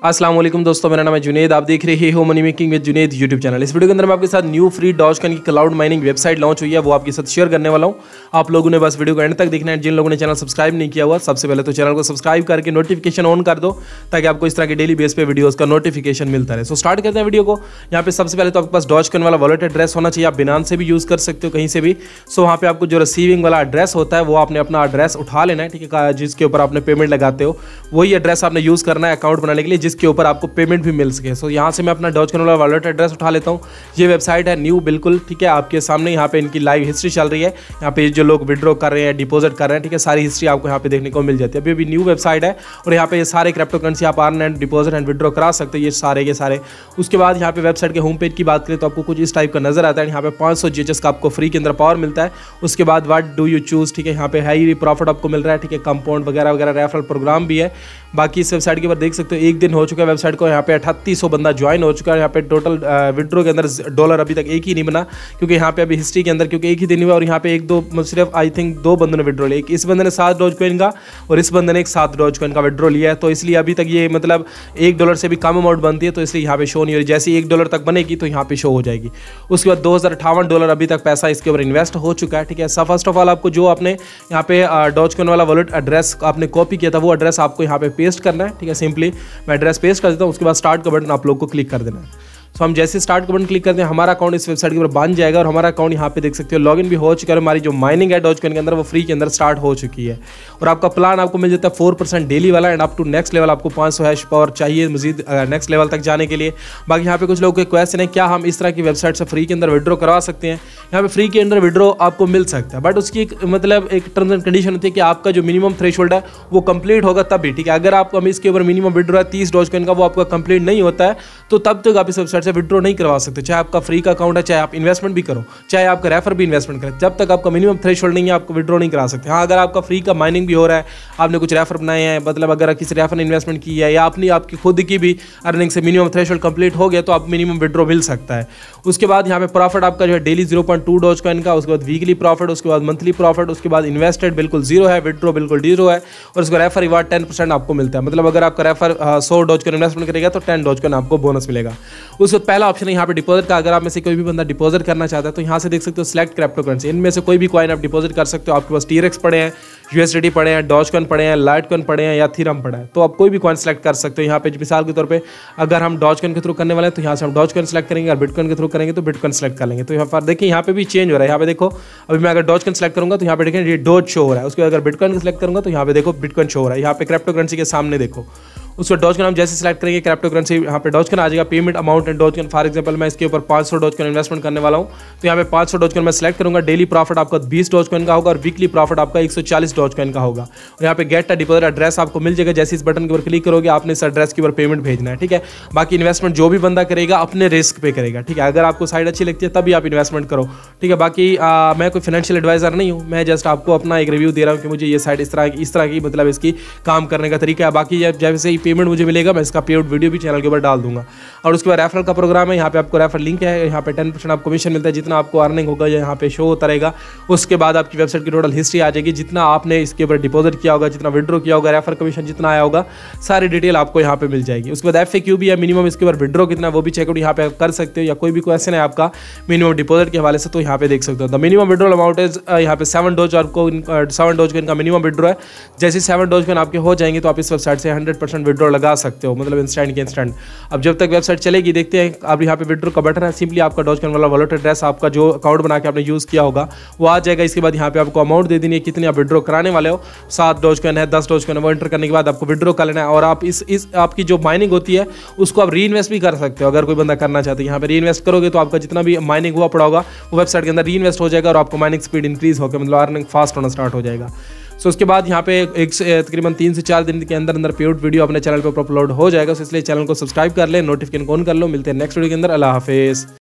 अस्सलाम वालेकुम दोस्तों, मेरा नाम है जुनेद। आप देख रहे हो money making with Junaid YouTube channel. इस वीडियो के अंदर मैं आपके साथ न्यू फ्री डॉजकॉइन की क्लाउड माइनिंग वेबसाइट लॉन्च हुई है, वो आपके साथ शेयर करने वाला हूं। आप लोगों ने बस वीडियो को एंड तक देखना है। जिन लोगों ने चैनल सब्सक्राइब नहीं किया हुआ, सबसे पहले तो चैनल को सब्सक्राइब करके नोटिफिकेशन ऑन कर दो, ताकि आपको इस तरह के डेली बेस पे वीडियोस का नोटिफिकेशन मिलता रहे। सो स्टार्ट करते हैं वीडियो को। यहाँ पे सबसे पहले तो आपके पास डॉजकॉइन वाला वॉलेट एड्रेस होना चाहिए। आप बिनांस से भी यूज़ कर सकते हो, कहीं से भी। सो वहाँ पे आपको जो रिसीविंग वाला एड्रेस होता है, वो आपने अपना एड्रेस उठा लेना है, ठीक है, जिसके ऊपर आपने पेमेंट लगाते हो। वही एड्रेस आपने यूज़ करना है अकाउंट बनाने के लिए, जिसके ऊपर आपको पेमेंट भी मिल सके। सो यहाँ से मैं अपना डॉजकॉइन वाला वॉलेट एड्रेस उठा लेता हूँ। ये वेबसाइट है न्यू, बिल्कुल ठीक है, आपके सामने। यहाँ पे इनकी लाइव हिस्ट्री चल रही है। यहाँ पे जो लोग विड्रॉ कर रहे हैं, डिपॉजिट कर रहे हैं, ठीक है, सारी हिस्ट्री आपको यहाँ पे देखने को मिल जाती है। अभी न्यू वेबसाइट है और यहाँ पे ये सारे क्रिप्टो करेंसी आप earn and deposit and withdraw करा सकते हो, ये सारे। उसके बाद यहाँ पे वेबसाइट के होम पेज की बात करें तो आपको कुछ इस टाइप का नजर आता है। यहाँ पे 500 GHz का आपको फ्री के अंदर पावर मिलता है। उसके बाद व्हाट डू यू चूज, ठीक है, यहाँ पे हाई प्रॉफिट आपको मिल रहा है, ठीक है, कंपाउंड वगैरह रेफरल प्रोग्राम भी है। बाकी इस वेबसाइट के ऊपर देख सकते हो, एक दिन हो चुका है वेबसाइट को, यहाँ पे 3800 बंदा ज्वाइन हो चुका है। यहाँ पे टोटल विड्रॉ के अंदर डॉलर अभी तक एक ही नहीं बना, क्योंकि यहाँ पे अभी हिस्ट्री के अंदर क्योंकि एक ही दिन हुआ और यहाँ पे सिर्फ आई थिंक 2 बंदों ने विड्रॉ लिया। एक इस बंदे ने 7 डॉजकॉइन का और इस बंदे ने एक 7 डॉजकॉइन का विड्रॉ लिया है। तो इसलिए अभी तक ये मतलब $1 से भी कम अमाउंट बनती है, तो इसलिए यहाँ पे शो नहीं हो रही। जैसे ही $1 तक बनेगी तो यहाँ पे शो हो जाएगी। उसके बाद $2058 अभी तक पैसा इसके ऊपर इन्वेस्ट हो चुका है, ठीक है। फर्स्ट ऑफ ऑल आपको जो आपने यहाँ पे डॉजकॉइन वाला वॉलेट एड्रेस आपने कॉपी किया था, वो एड्रेस आपको यहाँ पे पेस्ट करना है, ठीक है। सिंपली मैं एड्रेस पेस्ट कर देता हूँ। उसके बाद स्टार्ट का बटन आप लोग को क्लिक कर देना है। तो हम जैसे स्टार्ट का बटन क्लिक करते हैं, हमारा अकाउंट इस वेबसाइट के ऊपर बन जाएगा और हमारा अकाउंट यहाँ पे देख सकते हो लॉगिन भी हो चुका है। हमारी जो माइनिंग है डॉजकॉइन के अंदर, वो फ्री के अंदर स्टार्ट हो चुकी है। और आपका प्लान आपको मिल जाता है 4% डेली वाला and up to next level आपको 500 हैश पावर चाहिए मजीद नेक्स्ट लेवल तक जाने के लिए। बाकी यहाँ पे कुछ लोगों के क्वेश्चन है, क्या हम इस तरह की वेबसाइट से फ्री के अंदर विड्रॉ करवा सकते हैं? यहाँ पे फ्री के अंदर विड्रॉ आपको मिल सकता है, बट उसकी एक मतलब एक टर्म्स एंड कंडीशन होती है कि आपका जो मिनिमम थ्रेशोल्ड है वो कंप्लीट होगा तभी, ठीक है। अगर आपको हम इसके ऊपर मिनिमम विड्रॉ है 30 डॉजकॉइन का, वो आपका कंप्लीट नहीं होता है, तो तब तक आप इस वेबसाइट से विड्रॉ नहीं करवा सकते। चाहे आपका फ्री का अकाउंट है, चाहे आप इन्वेस्टमेंट भी करो, चाहे आपका रेफर भी इन्वेस्टमेंट करें, जब तक आपका मिनिमम थ्रेशोल्ड नहीं है, आपको विड्रॉ नहीं करा सकते। हाँ, अगर आपका फ्री का माइनिंग भी हो रहा है, आपने कुछ रेफर बनाए हैं, मतलब अगर किसी रेफर ने इन्वेस्टमेंट की है या आपकी खुद की भी अर्निंग से मिनिमम थ्रेशोल्ड कंप्लीट हो गया, तो आप मिनिमम विड्रॉ मिल सकता है। उसके बाद यहाँ पे प्रॉफिट आपका जो है डेली 0.2 डॉजकॉइन का, उसके बाद वीकली प्रॉफिट, उसके बाद मंथली प्रॉफिट, उसके बाद इन्वेस्टेड बिल्कुल 0 है, विड्रॉ बिल्कुल 0 है। और उसका रेफर रिवार्ड 10% आपको मिलता है। मतलब अगर आपका रेफर 100 डॉजकॉइन इन्वेस्टमेंट करेगा तो 10 डॉजकॉइन आपको बोनस मिलेगा। उसके पहला ऑप्शन है यहाँ पे डिपॉजिट का। अगर आप में से कोई भी बंदा डिपॉजिट करना चाहता है तो यहाँ से देख सकते हो सिलेक्ट क्रिप्टो करेंसी, इनमें से कोई भी कॉइन आप डिपॉजिट कर सकते हो। आपके पास TRX पड़े हैं, USDT पड़े हैं, डॉजकॉइन पड़े हैं, लाइटकॉइन पड़े हैं या थीरम पड़ा है, तो आप कोई भी कॉइन सेलेक्ट कर सकते हो। यहाँ पे मिसाल के तौर पे अगर हम डॉजकॉइन के थ्रू करने वाले हैं तो यहाँ से हम डॉजकॉइन सेलेक्ट करेंगे, और बिटकॉइन के थ्रू करेंगे तो बिटकॉइन सेलेक्ट कर लेंगे। तो यहाँ पर देखिए, यहाँ पे भी चेंज हो रहा है। यहाँ पे देखो, अभी मैं अगर डॉजकॉइन सेलेक्ट करूंगा तो यहाँ पे देखिए ये डॉज शो हो रहा है। उसके अगर बिटकॉइन सेलेक्ट करूंगा तो यहाँ पे देखो बिटकॉइन शो हो रहा है। यहाँ पे क्रिप्टो करेंसी के सामने देखो, उसको डॉजकॉइन हम जैसे सेलेक्ट करेंगे क्रिप्टो करेंसी, यहाँ पे डॉजकॉइन आ जाएगा। Payment amount and Dogecoin, for example मैं इसके ऊपर 500 डॉजकॉइन इन्वेस्टमेंट करने वाला हूँ, तो यहाँ पे 500 डॉजकॉइन मैं सेलेक्ट करूंगा। डेली प्रॉफिट आपका 20 डॉजकॉइन का होगा और वीकली प्रॉफिट आपका 140 डॉजकॉइन का होगा। और यहाँ पे गेट अ डिपॉजिट एड्रेस आपको मिल जाएगा। जैसे इस बटन के ऊपर क्लिक करोगे, आपने इस एड्रेस के ऊपर पेमेंट भेजना है, ठीक है। बाकी इन्वेस्टमेंट जो भी बंदा करेगा अपने रिस्क पे करेगा, ठीक है। अगर आपको साइड अच्छी लगती है तभी आप इन्वेस्टमेंट करो, ठीक है। बाकी मैं कोई फाइनेंशियल एडवाइजर नहीं हूँ, मैं जस्ट आपको अपना एक रिव्यू दे रहा हूँ कि मुझे ये साइड इस तरह की मतलब इसकी काम करने का तरीका है। बाकी जैसे ही पेमेंट मुझे मिलेगा, इसका पेड वीडियो भी चैनल के ऊपर डाल दूंगा। और उसके बाद रेफरल का प्रोग्राम है, यहाँ पे आपको रेफर लिंक है, यहाँ पे 10% आपको कमीशन मिलता है। जितना आपको अर्निंग होगा यहाँ पे शो होता रहेगा। उसके बाद आपकी वेबसाइट की टोटल हिस्ट्री आ जाएगी, जितना आपने इसके ऊपर डिपॉजिट किया होगा, जितना विड्रॉ किया होगा, रेफर कमीशन जितना आया होगा, सारी डिटेल आपको यहाँ पे मिल जाएगी। उसके बाद FAQ भी है, मिनिमम इसके ऊपर विड्रॉ कितना है वो भी चेकआउट यहाँ पे कर सकते हो, या कोई भी क्वेश्चन है आपका मिनिमम डिपॉजिट के हवाले से तो यहाँ पे देख सकते हो। The minimum withdrawal amount is यहाँ पे 7 डॉज, आपको 7 डॉजकॉइन का मिनिमम विड्रॉ है। जैसे 7 डॉजकॉइन आपके हो जाएंगे तो आप इस वेबसाइट से 100% विड्रॉ लगा सकते हो, मतलब इंस्टेंट के इंस्टेंट। अब जब तक वेबसाइट चलेगी देखते हैं। अब यहाँ पे विड्रॉ का बटन है, सिंपली आपका डॉजकॉइन वाला वॉलेट एड्रेस, आपका जो अकाउंट बना के आपने यूज़ किया होगा वो आ जाएगा। इसके बाद यहाँ पे आपको अमाउंट दे देनी है, कितनी आप विड्रॉ कराने वाले हो। 7 डॉजकॉइन है, 10 डॉजकॉइन है, वो एंटर करने के बाद आपको विड्रॉ कर लेना है। और आप इस आपकी जो माइनिंग होती है उसको आप री इन्वेस्ट भी कर सकते हो, अगर कोई बंदा करना चाहते हैं। यहाँ पे री इन्वेस्ट करोगे तो आपका जितना भी माइनिंग हुआ पड़ा होगा वो वेबसाइट के अंदर री इन्वेस्ट हो जाएगा और आपको माइनिंग स्पीड इंक्रीज होकर मतलब अर्निंग फास्ट होना स्टार्ट हो जाएगा। सो उसके बाद यहाँ पे तकरीबन 3 से 4 दिन के अंदर पेड वीडियो अपने चैनल पर अपलोड हो जाएगा। इसलिए चैनल को सब्सक्राइब कर ले, नोटिफिकेशन ऑन कर लो। मिलते हैं नेक्स्ट वीडियो के अंदर। अल्लाह हाफिज़।